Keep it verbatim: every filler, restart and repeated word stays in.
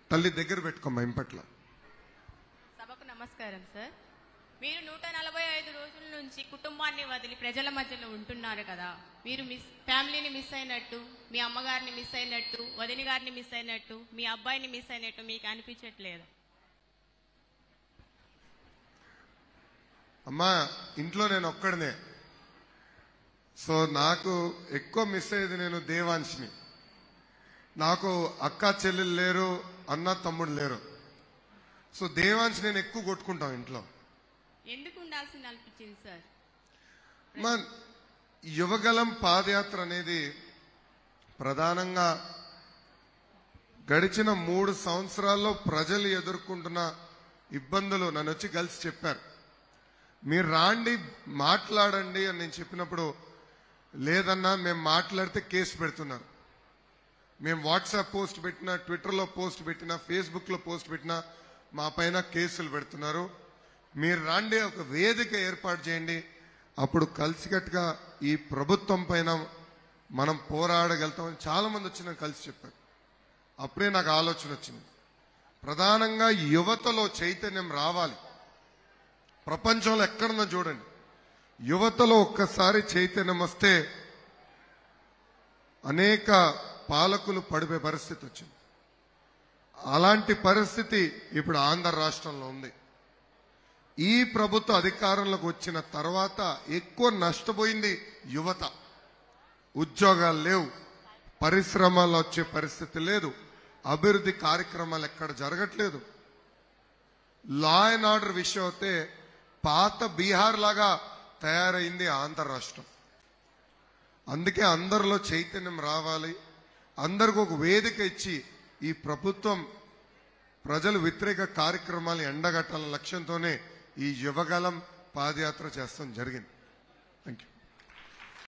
తల్లి దగ్గర పెట్టుకోమ్మా ఇంపట్ల. సభకు నమస్కారం సార్. మీరు నూట నలభై ఐదు రోజుల నుంచి కుటుంబాన్ని వదిలి ప్రజల మధ్యలో ఉంటున్నారు కదా, మీరు మిస్ ఫ్యామిలీని మిస్ అయినట్టు, మీ అమ్మగారిని మిస్ అయినట్టు, వదిన గారిని మిస్ అయినట్టు, మీ అబ్బాయిని మిస్ అయినట్టు మీకు అనిపించట్లేదు? అమ్మా ఇంట్లో నేను ఒక్కడనే, సో నాకు ఎక్కువ మిస్ అయ్యేది నేను దేవాంశిని. నాకు అక్క చెల్లెలు లేరు, అన్న తమ్ముడు లేరు. సో దేవాంశ్ నేను ఎక్కువ కొట్టుకుంటాం ఇంట్లో. ఎందుకు ఉండాల్సింది అనిపించింది సార్? మా యువగలం పాదయాత్ర అనేది ప్రధానంగా గడిచిన మూడు సంవత్సరాల్లో ప్రజలు ఎదుర్కొంటున్న ఇబ్బందులు నన్ను వచ్చి కలిసి చెప్పారు. మీరు రాండి మాట్లాడండి అని నేను చెప్పినప్పుడు, లేదన్నా మేము మాట్లాడితే కేసు పెడుతున్నారు, మేము వాట్సాప్ పోస్ట్ పెట్టినా, ట్విట్టర్లో పోస్ట్ పెట్టినా, ఫేస్బుక్లో పోస్ట్ పెట్టినా మా పైన కేసులు పెడుతున్నారు, మీరు రాండి ఒక వేదిక ఏర్పాటు చేయండి, అప్పుడు కలిసికట్టుగా ఈ ప్రభుత్వం పైన మనం పోరాడగలుగుతామని చాలా మంది వచ్చి నాకు కలిసి చెప్పారు. అప్పుడే నాకు ఆలోచన వచ్చింది, ప్రధానంగా యువతలో చైతన్యం రావాలి. ప్రపంచంలో ఎక్కడన్నా చూడండి, యువతలో ఒక్కసారి చైతన్యం వస్తే అనేక పాలకులు పడిపోయే పరిస్థితి వచ్చింది. అలాంటి పరిస్థితి ఇప్పుడు ఆంధ్ర రాష్ట్రంలో ఉంది. ఈ ప్రభుత్వ అధికారంలోకి వచ్చిన తర్వాత ఎక్కువ నష్టపోయింది యువత. ఉద్యోగాలు లేవు, పరిశ్రమలు వచ్చే పరిస్థితి లేదు, అభివృద్ధి కార్యక్రమాలు ఎక్కడ జరగట్లేదు. లా అండ్ ఆర్డర్ విషయం అయితే పాత బీహార్ లాగా తయారైంది ఆంధ్ర రాష్ట్రం. అందుకే అందరిలో చైతన్యం రావాలి, అందరికి ఒక వేదిక ఇచ్చి ఈ ప్రభుత్వం ప్రజలు వ్యతిరేక కార్యక్రమాలు ఎండగట్టాలనే లక్ష్యంతోనే ఈ యువగలం పాదయాత్ర చేస్తాం జరిగింది. Thank you.